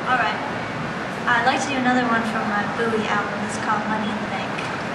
Alright. I'd like to do another one from my Bowie album. It's called Money in the Bank.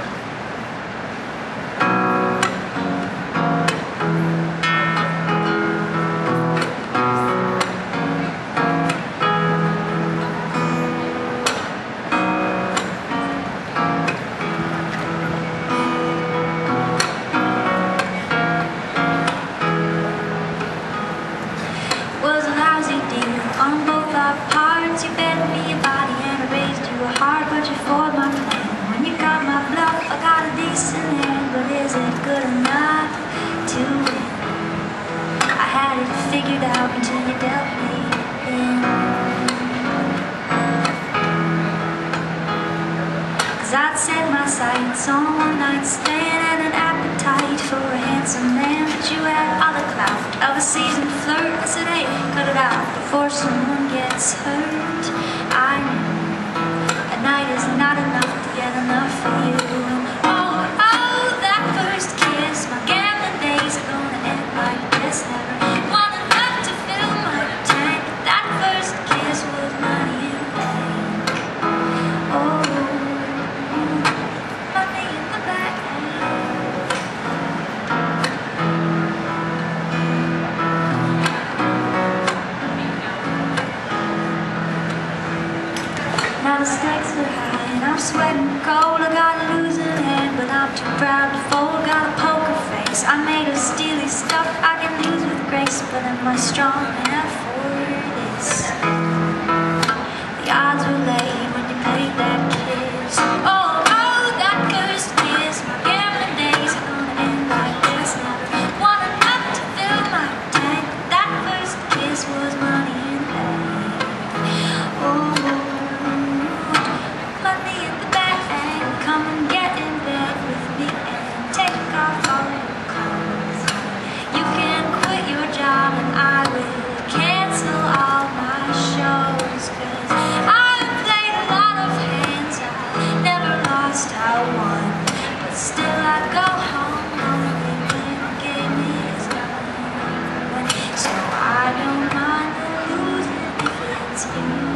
Was a lousy deal on both our parts. You bet me a body and I raised you a heart, but you foiled my plan. When you got my bluff, I got a decent hand, but is it good enough to win? I had it figured out until you dealt me in. 'Cause I'd set my sights on a one-night stand and an appetite for a handsome man, but you had all the clout of a seasoned flirt. I said, hey, cut it out before someone gets hurt. I knew a night is not enough to get enough for you. Oh, that first kiss, my gambling days are gonna end like this. Never want enough to fill my tank. That first kiss was money in the bank. Oh, money in the bank. Now the stakes are high and I'm sweating cold. I got a losing hand, but I'm too proud to fold. Got a poker face, I'm made of steely stuff. I can lose with grace, but am I strong enough for this? The odds were laid when you made that kiss. Oh, that first kiss, my gambling days are gonna end like this. Never want enough to fill my tank. That first kiss was money in the bank. Oh, money in the bank. Come and get in bed with me and take off all your clothes. You can quit your job and I will cancel all my shows. 'Cause I've played a lot of hands, I never lost, I won. But still I go home only when the game is done. So I don't mind the losing if it's you.